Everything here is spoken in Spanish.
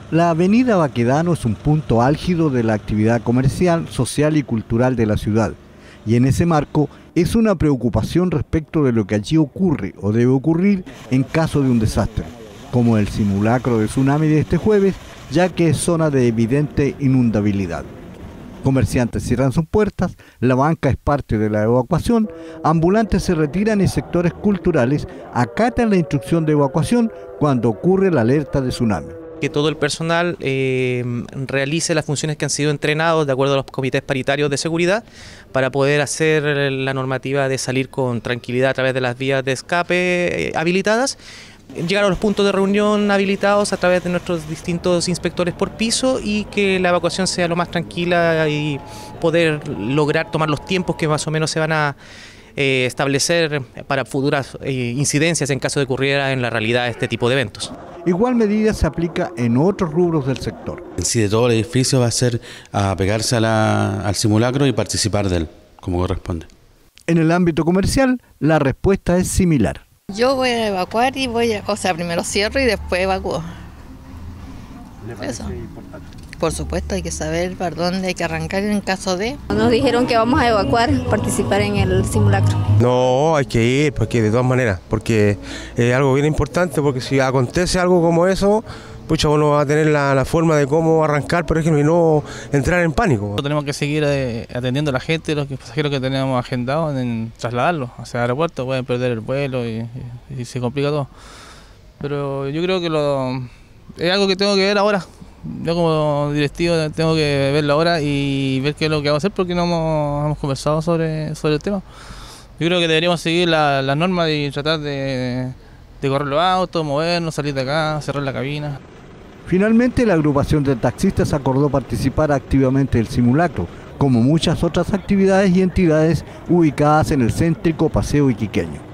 La avenida Baquedano es un punto álgido de la actividad comercial, social y cultural de la ciudad, y en ese marco es una preocupación respecto de lo que allí ocurre o debe ocurrir en caso de un desastre, como el simulacro de tsunami de este jueves, ya que es zona de evidente inundabilidad. Comerciantes cierran sus puertas, la banca es parte de la evacuación, ambulantes se retiran y sectores culturales acatan la instrucción de evacuación cuando ocurre la alerta de tsunami. Que todo el personal realice las funciones que han sido entrenados de acuerdo a los comités paritarios de seguridad para poder hacer la normativa de salir con tranquilidad a través de las vías de escape habilitadas, llegar a los puntos de reunión habilitados a través de nuestros distintos inspectores por piso y que la evacuación sea lo más tranquila y poder lograr tomar los tiempos que más o menos se van a establecer para futuras incidencias en caso de ocurriera en la realidad este tipo de eventos. Igual medida se aplica en otros rubros del sector. En sí, de todo el edificio va a ser a pegarse al simulacro y participar de él, como corresponde. En el ámbito comercial, la respuesta es similar. Yo voy a evacuar y primero cierro y después evacúo. ¿Le parece importante? Por supuesto, hay que saber para dónde hay que arrancar en caso de... Nos dijeron que vamos a evacuar, participar en el simulacro. No, hay que ir, porque de todas maneras, porque es algo bien importante, porque si acontece algo como eso, pucha, uno va a tener la forma de cómo arrancar, por ejemplo, y no entrar en pánico. Tenemos que seguir atendiendo a la gente, los pasajeros que tenemos agendados, en trasladarlos hacia el aeropuerto, pueden perder el vuelo y se complica todo. Pero yo creo que es algo que tengo que ver ahora. Yo como directivo tengo que verlo ahora y ver qué es lo que vamos a hacer porque no hemos conversado sobre el tema. Yo creo que deberíamos seguir las normas y tratar de correr los autos, movernos, salir de acá, cerrar la cabina. Finalmente, la agrupación de taxistas acordó participar activamente del simulacro, como muchas otras actividades y entidades ubicadas en el céntrico Paseo Iquiqueño.